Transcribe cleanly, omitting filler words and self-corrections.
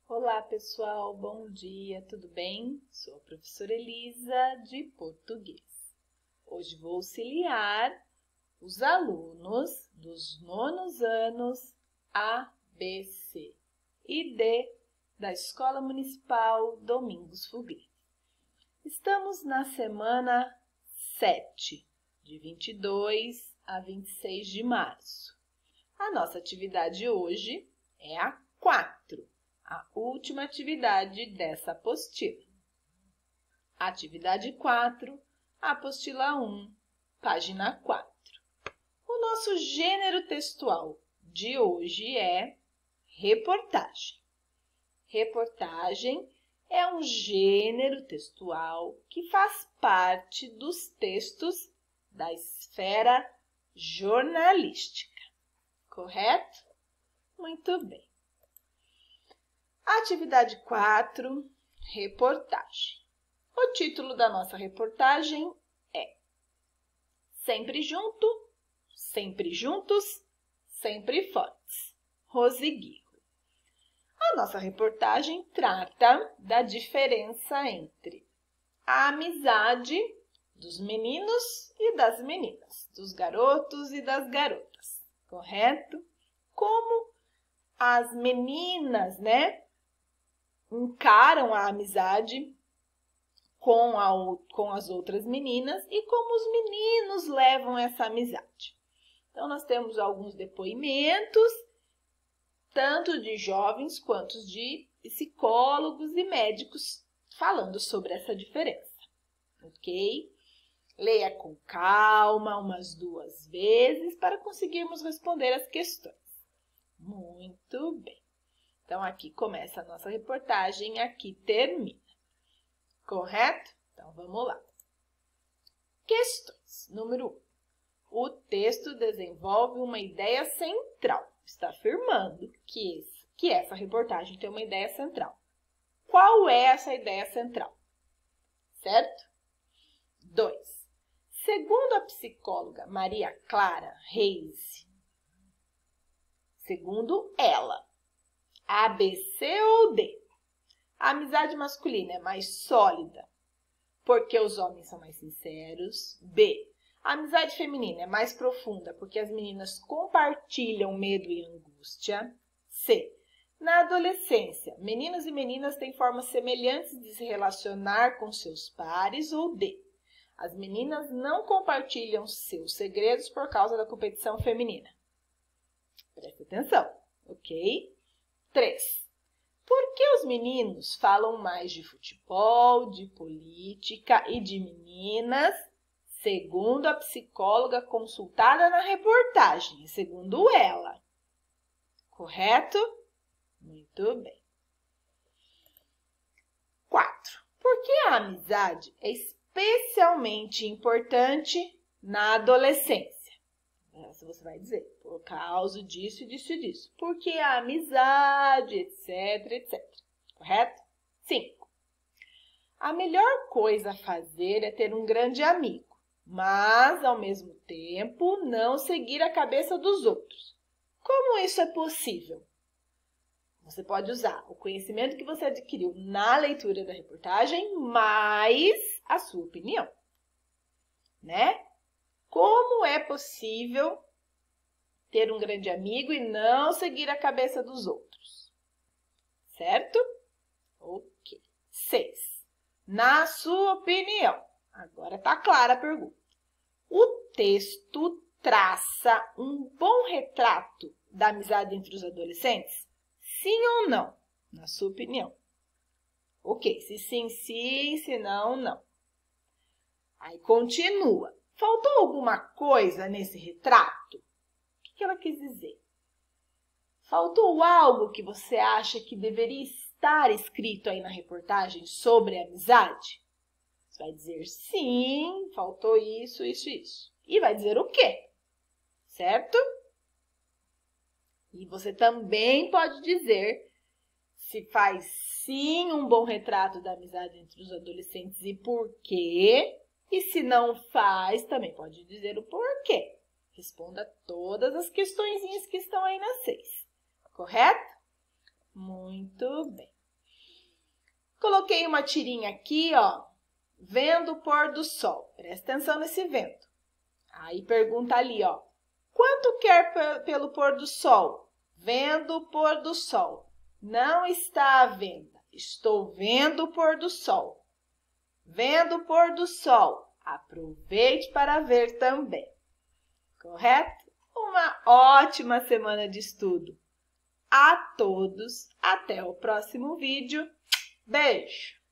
Olá, pessoal, bom dia, tudo bem? Sou a professora Elisa, de português. Hoje vou auxiliar os alunos dos nonos anos A, B, C e D da Escola Municipal Domingos Fuglim. Estamos na semana 7, de 22 a 26 de março. A nossa atividade hoje é a 4. A última atividade dessa apostila. Atividade 4, apostila 1, página 4. O nosso gênero textual de hoje é reportagem. Reportagem é um gênero textual que faz parte dos textos da esfera jornalística. Correto? Muito bem. Atividade 4, reportagem. O título da nossa reportagem é Sempre junto, sempre juntos, sempre fortes. Rosiguirro. A nossa reportagem trata da diferença entre a amizade dos meninos e das meninas, dos garotos e das garotas, correto? Como as meninas, encaram a amizade com as outras meninas e como os meninos levam essa amizade. Então, nós temos alguns depoimentos, tanto de jovens quanto de psicólogos e médicos, falando sobre essa diferença, ok? Leia com calma umas 2 vezes para conseguirmos responder as questões. Muito bem. Então, aqui começa a nossa reportagem, aqui termina. Correto? Então, vamos lá. Questões. Número 1. O texto desenvolve uma ideia central. Está afirmando que essa reportagem tem uma ideia central. Qual é essa ideia central? Certo? 2. Segundo a psicóloga Maria Clara Reis, segundo ela, A, B, C ou D? A amizade masculina é mais sólida porque os homens são mais sinceros. B, a amizade feminina é mais profunda porque as meninas compartilham medo e angústia. C, na adolescência, meninos e meninas têm formas semelhantes de se relacionar com seus pares. Ou D, as meninas não compartilham seus segredos por causa da competição feminina. Presta atenção, ok? 3. Por que os meninos falam mais de futebol, de política e de meninas, segundo a psicóloga consultada na reportagem, segundo ela? Correto? Muito bem. 4. Por que a amizade é especialmente importante na adolescência? Essa você vai dizer, por causa disso, disso e disso. Porque a amizade, etc, etc. Correto? 5. A melhor coisa a fazer é ter um grande amigo, mas, ao mesmo tempo, não seguir a cabeça dos outros. Como isso é possível? Você pode usar o conhecimento que você adquiriu na leitura da reportagem, mais a sua opinião, né? Como é possível ter um grande amigo e não seguir a cabeça dos outros? Certo? Ok. 6. Na sua opinião, agora está clara a pergunta. O texto traça um bom retrato da amizade entre os adolescentes? Sim ou não? Na sua opinião. Ok. Se sim, sim. Se não, não. Aí continua. Faltou alguma coisa nesse retrato? O que ela quis dizer? Faltou algo que você acha que deveria estar escrito aí na reportagem sobre a amizade? Você vai dizer sim, faltou isso, isso, isso. E vai dizer o quê? Certo? E você também pode dizer se faz sim um bom retrato da amizade entre os adolescentes e por quê. E se não faz, também pode dizer o porquê. Responda todas as questõezinhas que estão aí na 6. Correto? Muito bem. Coloquei uma tirinha aqui, ó, vendo o pôr do sol. Presta atenção nesse vento. Aí pergunta ali, ó, quanto quer pelo pôr do sol? Vendo o pôr do sol. Não está à venda. Estou vendo o pôr do sol. Vendo o pôr do sol. Aproveite para ver também. Correto? Uma ótima semana de estudo. A todos, até o próximo vídeo. Beijo!